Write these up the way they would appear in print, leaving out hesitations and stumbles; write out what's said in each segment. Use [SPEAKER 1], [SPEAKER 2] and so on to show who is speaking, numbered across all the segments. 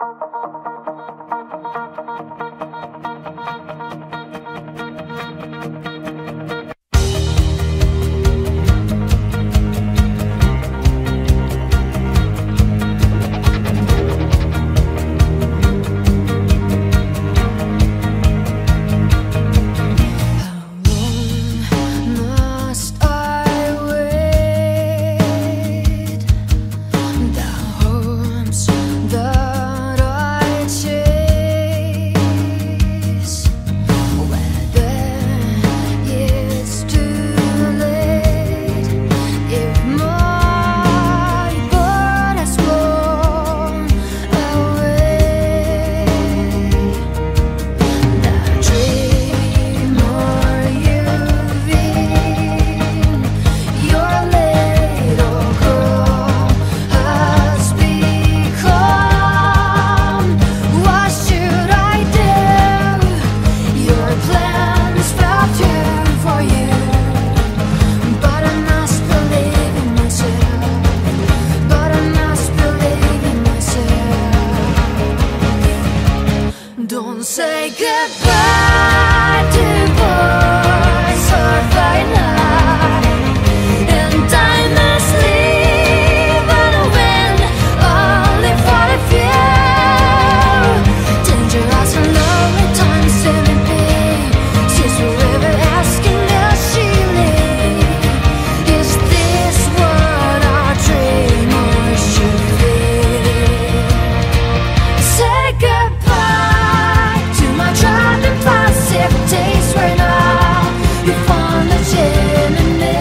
[SPEAKER 1] Don't say goodbye to boys or fight night, and I must leave and win only for a few. Dangerous and lonely times to be. She's forever asking, does she leave? Is this what our dream or should be? Say goodbye. Driving past every days right now. You found the chimney.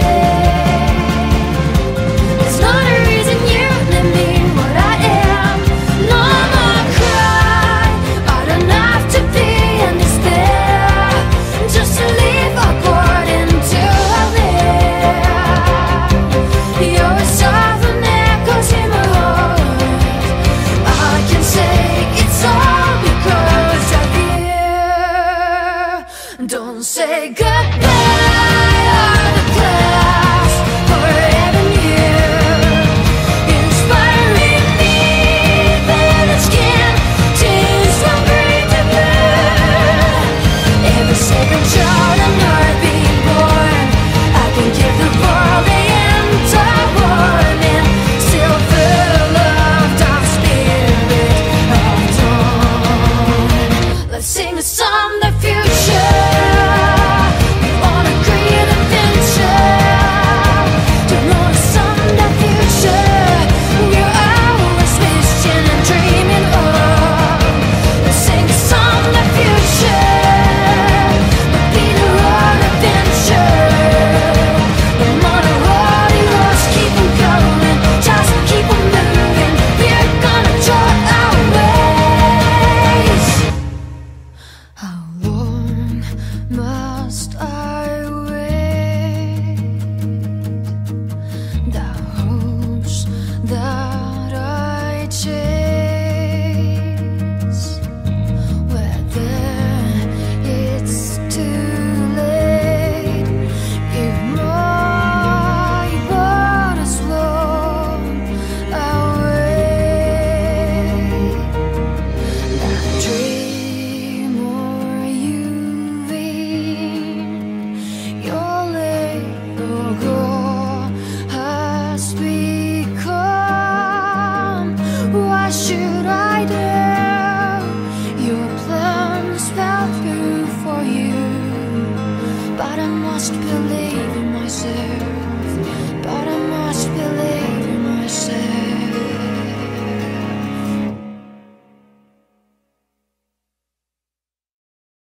[SPEAKER 1] There's not a reason you let me what I am. No more cry. I don't have to be in despair. Just to live according to a live. You're soft and echoes in my heart. I can say it's all because of you. Don't say goodbye or the class or avenue. Inspiring me, violet skin, tears from green to blue. Every second child on earth being born, I can give the world the entire warning. Still full of dark spirit of dawn. Let's sing a song the future. Must I wait? The hopes that I chase, whether it's too late, if my heart is blown away, that dream or you. Your little girl has become. What should I do? Your plans fell through for you, but I must believe in myself.